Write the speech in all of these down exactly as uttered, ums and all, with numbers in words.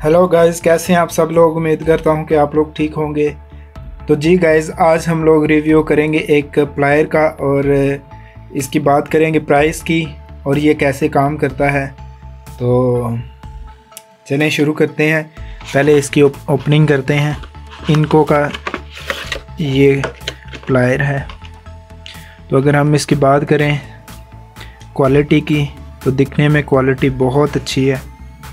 Hello guys, कैसे हैं आप सब लोग। उम्मीद करता हूं कि आप लोग ठीक होंगे। तो जी गाइस, आज हम लोग रिव्यू करेंगे एक प्लायर का और इसकी बात करेंगे प्राइस की और ये कैसे काम करता है। तो चलें शुरू करते हैं। पहले इसकी ओपनिंग करते हैं। इनको का ये प्लायर है। तो अगर हम इसकी बात करें क्वालिटी की, तो दिखने में क्वालिटी बहुत अच्छी है,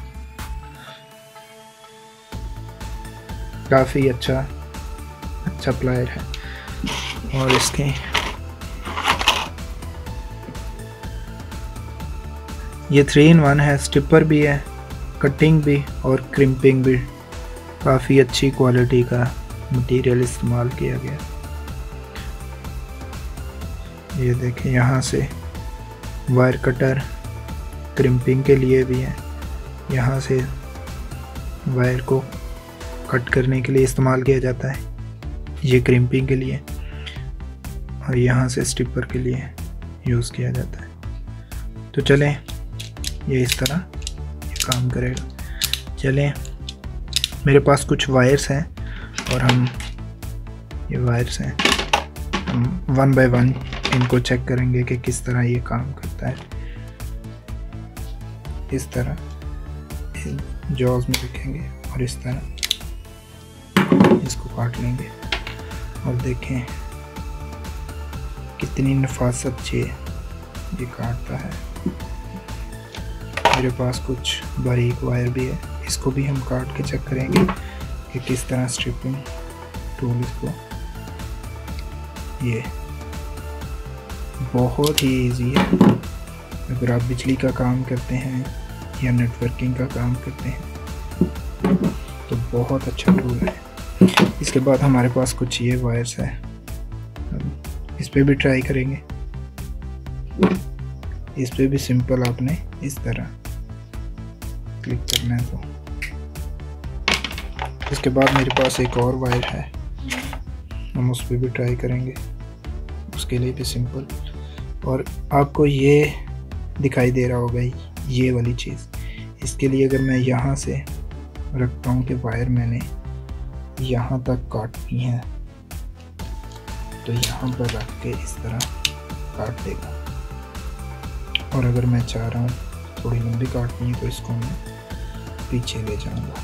काफ़ी अच्छा अच्छा प्लायर है। और इसके ये थ्री इन वन है, स्टिपर भी है, कटिंग भी और क्रिम्पिंग भी। काफ़ी अच्छी क्वालिटी का मटेरियल इस्तेमाल किया गया। ये देखें, यहाँ से वायर कटर क्रिम्पिंग के लिए भी है, यहाँ से वायर को कट करने के लिए इस्तेमाल किया जाता है, ये क्रिम्पिंग के लिए, और यहाँ से स्टिपर के लिए यूज़ किया जाता है। तो चलें, ये इस तरह ये काम करेगा। चलें, मेरे पास कुछ वायर्स हैं और हम ये वायर्स हैं, हम वन बाय वन इनको चेक करेंगे कि किस तरह ये काम करता है। इस तरह जॉज में रखेंगे और इस तरह इसको काट लेंगे और देखें कितनी नफासत से ये काटता है। मेरे पास कुछ बारीक वायर भी है, इसको भी हम काट के चेक करेंगे कि किस तरह स्ट्रिपिंग टूल इसको। ये बहुत ही इजी है। अगर आप बिजली का काम करते हैं या नेटवर्किंग का काम करते हैं तो बहुत अच्छा टूल है। इसके बाद हमारे पास कुछ ये वायर्स है, इस पे भी ट्राई करेंगे। इस पे भी सिंपल आपने इस तरह क्लिक करना है। तो इसके बाद मेरे पास एक और वायर है, हम उस पे भी ट्राई करेंगे। उसके लिए भी सिंपल, और आपको ये दिखाई दे रहा होगा ये वाली चीज़। इसके लिए अगर मैं यहाँ से रखता हूँ कि वायर मैंने यहाँ तक काटनी है, तो यहाँ पर रख के इस तरह काट देगा। और अगर मैं चाह रहा हूँ थोड़ी लंबी काटनी है तो इसको मैं पीछे ले जाऊँगा।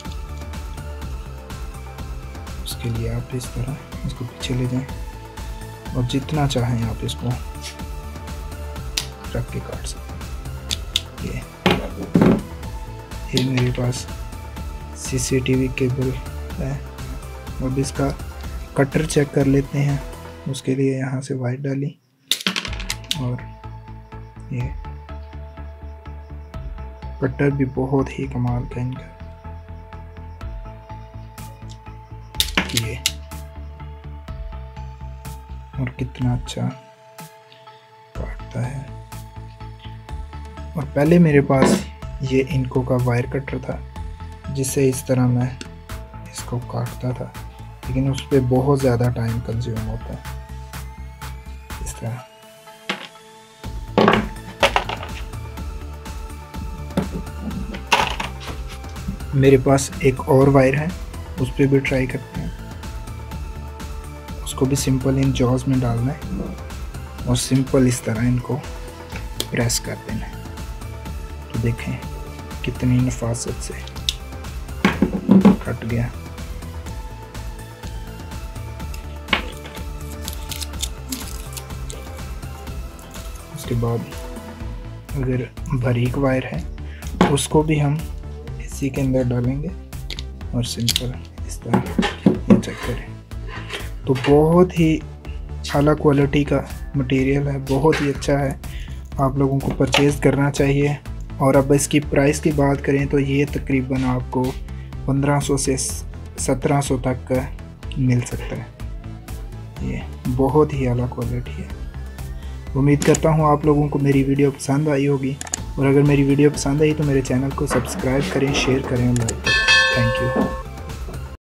उसके लिए आप इस तरह इसको पीछे ले जाएं और जितना चाहें आप इसको रख के काट सकते हैं। ये ये मेरे पास सीसीटीवी केबल है। अब इसका कटर चेक कर लेते हैं। उसके लिए यहाँ से वायर डाली और ये कटर भी बहुत ही कमाल का इनका, ये और कितना अच्छा काटता है। और पहले मेरे पास ये इनको का वायर कटर था जिससे इस तरह मैं इसको काटता था, लेकिन उस पर बहुत ज़्यादा टाइम कंज्यूम होता है। इस तरह मेरे पास एक और वायर है, उस पर भी ट्राई करते हैं। उसको भी सिंपल इन जॉज में डालना है और सिंपल इस तरह इनको प्रेस कर देना है। तो देखें कितनी नफासत से कट गया। उसके बाद अगर बारीक वायर है उसको भी हम इसी के अंदर डालेंगे और सिंपल इस तरह ये चेक करें। तो बहुत ही आला क्वालिटी का मटेरियल है, बहुत ही अच्छा है, आप लोगों को परचेज़ करना चाहिए। और अब इसकी प्राइस की बात करें तो ये तकरीबन आपको पंद्रह सौ से सत्रह सौ तक का मिल सकता है। ये बहुत ही आला क्वालिटी है। उम्मीद करता हूँ आप लोगों को मेरी वीडियो पसंद आई होगी, और अगर मेरी वीडियो पसंद आई तो मेरे चैनल को सब्सक्राइब करें, शेयर करें, लाइक करें। Thank you.